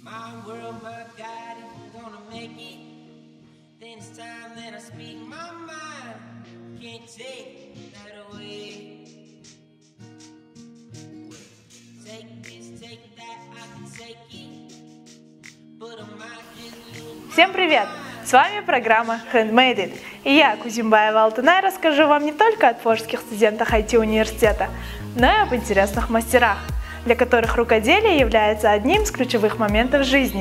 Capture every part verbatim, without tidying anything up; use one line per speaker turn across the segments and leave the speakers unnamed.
My world, my God, if I'm gonna make it, then it's time that I speak my mind. Can't take that away. Take this, take that, I can take it, but I might just lose.
Всем привет! С вами программа Handmade It. И я, Кузимбаева Алтынай, расскажу вам не только о творческих студентах ай ти-университета, но и об интересных мастерах, для которых рукоделие является одним из ключевых моментов жизни.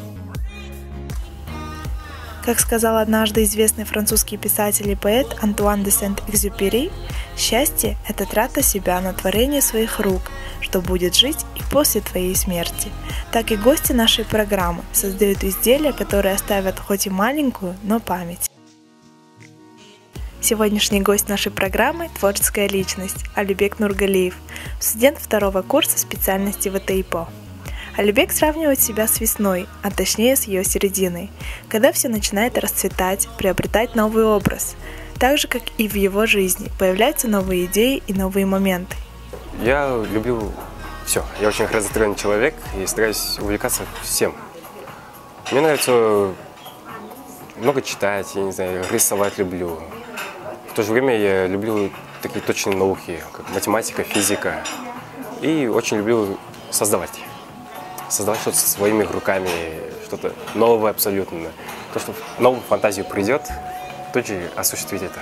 Как сказал однажды известный французский писатель и поэт Антуан де Сент-Экзюпери, счастье – это трата себя на творение своих рук, что будет жить и после твоей смерти. Так и гости нашей программы создают изделия, которые оставят хоть и маленькую, но память. Сегодняшний гость нашей программы – творческая личность Алибек Нургалиев, студент второго курса специальности вэ тэ и пэ о. Алибек сравнивает себя с весной, а точнее с ее серединой, когда все начинает расцветать, приобретать новый образ. Так же, как и в его жизни, появляются новые идеи и новые моменты.
Я люблю все. Я очень разносторонний человек и стараюсь увлекаться всем. Мне нравится много читать, я не знаю, рисовать люблю. В то же время я люблю такие точные науки, как математика, физика. И очень люблю создавать. Создавать что-то своими руками, что-то новое абсолютно. То, что в новую фантазию придет, тут же осуществить это.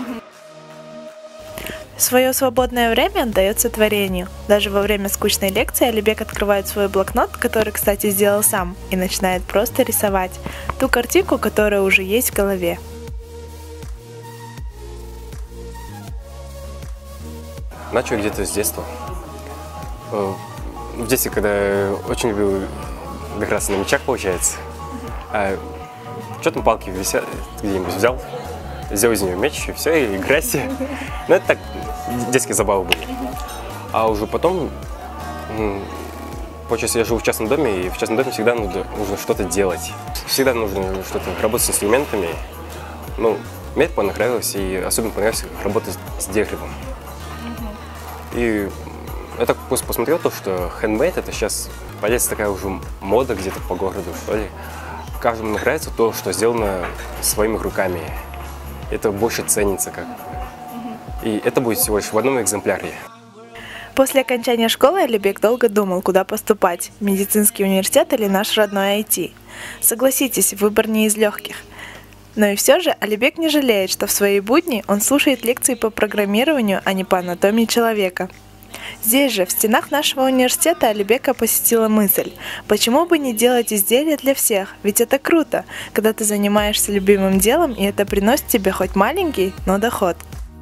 Свое свободное время отдается творению. Даже во время скучной лекции Алибек открывает свой блокнот, который, кстати, сделал сам, и начинает просто рисовать ту картинку, которая уже есть в голове.
Начал где-то с детства. В детстве, когда очень любил играться на мячах, получается. А что там палки висят, где-нибудь взял, взял из нее мяч, и все, и играйся. Ну, это так, детские забавы были. А уже потом, получается, я живу в частном доме, и в частном доме всегда нужно, нужно что-то делать. Всегда нужно что-то работать с инструментами. Ну, мне это понравилось, и особенно понравилось работать с деревом. И я так просто посмотрел то, что handmade это сейчас появляется такая уже мода где-то по городу, что ли. Каждому нравится то, что сделано своими руками. Это больше ценится как. И это будет всего лишь в одном экземпляре.
После окончания школы Алибек долго думал, куда поступать – медицинский университет или наш родной ай ти. Согласитесь, выбор не из легких. Но и все же Алибек не жалеет, что в свои будни он слушает лекции по программированию, а не по анатомии человека. Здесь же, в стенах нашего университета, Алибека посетила мысль, почему бы не делать изделия для всех, ведь это круто, когда ты занимаешься любимым делом, и это приносит тебе хоть маленький, но доход.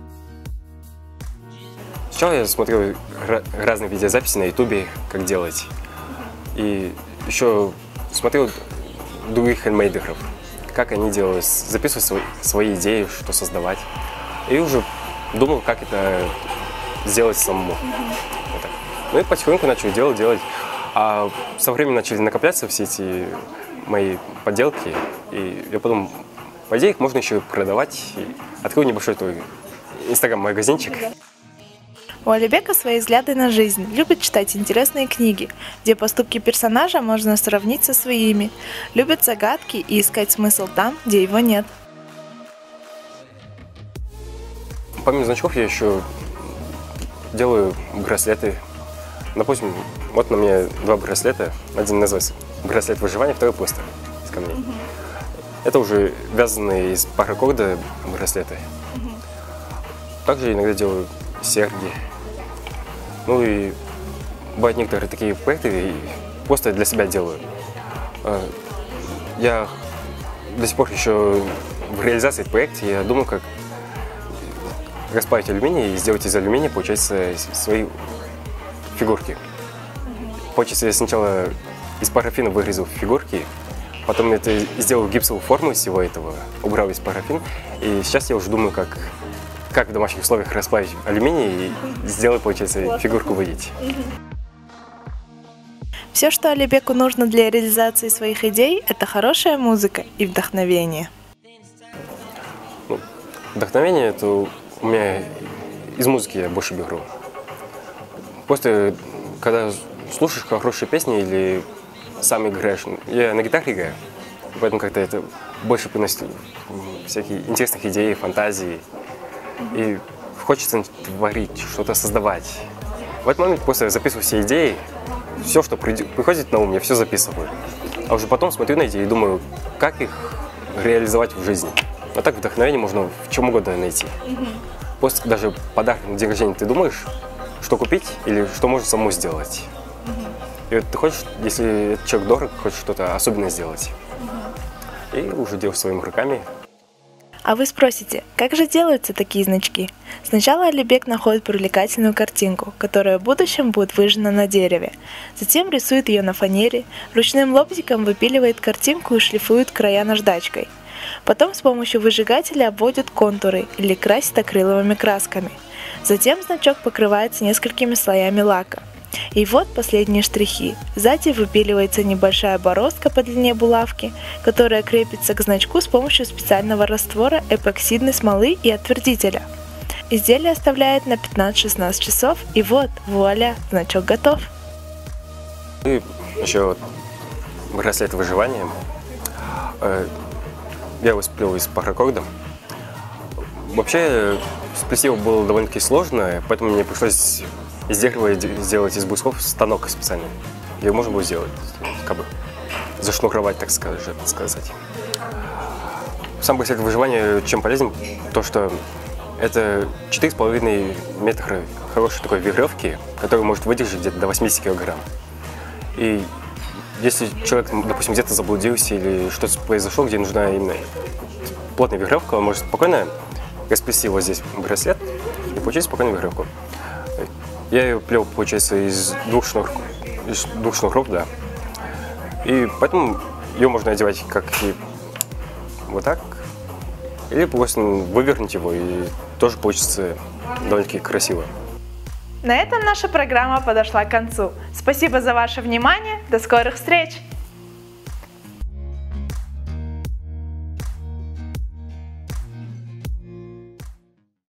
Сначала я смотрел разные видеозаписи на ютубе, как делать, и еще смотрел других хендмейдеров, как они делают, записывать свои, свои идеи, что создавать, и уже думал, как это сделать самому. Вот. Ну и потихоньку начал делать, делать. А со временем начали накопляться все эти мои поделки. И я подумал, по идее, их можно еще продавать. И открою небольшой твой инстаграм-магазинчик.
У Алибека свои взгляды на жизнь, любит читать интересные книги, где поступки персонажа можно сравнить со своими. Любит загадки и искать смысл там, где его нет.
Помимо значков я еще делаю браслеты. Допустим, вот на мне два браслета. Один называется браслет выживания, второй просто из камней. Mm-hmm. Это уже вязаные из паракорда браслеты. Mm-hmm. Также иногда делаю серьги. Ну и бывают некоторые такие проекты, и просто для себя делаю. Я до сих пор еще в реализации проекта, я думаю, как расплавить алюминий и сделать из алюминия, получается, свои фигурки. Получается, я сначала из парафина вырезал фигурки, потом это сделал гипсовую форму из всего этого, убрал из парафин, и сейчас я уже думаю, как, как в домашних условиях расплавить алюминий и сделать, получается, фигурку выйти.
Все, что Алибеку нужно для реализации своих идей, это хорошая музыка и вдохновение.
Ну, вдохновение это у меня из музыки я больше беру. Просто когда слушаешь хорошие песни или сам играешь. Я на гитаре играю, поэтому как-то это больше приносит всякие интересных идей, фантазии. И хочется творить, что-то создавать. В этот момент просто записываю все идеи, все, что приходит на ум, я все записываю. А уже потом смотрю на эти и думаю, как их реализовать в жизни. А так вдохновение можно в чем угодно найти. Mm-hmm. После даже подарка на день рождения ты думаешь, что купить или что можно самому сделать. Mm-hmm. И вот ты хочешь, если этот человек дорог, хочешь что-то особенное сделать. Mm-hmm. И уже делаешь своими руками.
А вы спросите, как же делаются такие значки? Сначала Алибек находит привлекательную картинку, которая в будущем будет выжжена на дереве. Затем рисует ее на фанере, ручным лобзиком выпиливает картинку и шлифует края наждачкой. Потом с помощью выжигателя обводит контуры или красит акриловыми красками. Затем значок покрывается несколькими слоями лака. И вот последние штрихи. Сзади выпиливается небольшая бороздка по длине булавки, которая крепится к значку с помощью специального раствора эпоксидной смолы и отвердителя. Изделие оставляет на пятнадцать-шестнадцать часов, и вот, вуаля, значок готов.
И еще браслет выживания. Я его сплел из паракорда. Вообще, сплести его было довольно-таки сложно, поэтому мне пришлось из дерева сделать из брусков станок специальный. Его можно было сделать, как бы зашнуровать, так сказать. Сам браслет выживания чем полезен? То, что это четыре с половиной метра хорошей такой веревки, которая может выдержать где-то до восьмидесяти килограмм. И если человек, допустим, где-то заблудился или что-то произошло, где нужна именно плотная веревка, он может спокойно расплести вот здесь браслет и получить спокойную веревку. Я ее плел, получается, из двух шнурков, из двух шнуров, да. И поэтому ее можно одевать как и вот так, или просто вывернуть его, и тоже получится довольно-таки красиво.
На этом наша программа подошла к концу. Спасибо за ваше внимание. До скорых встреч!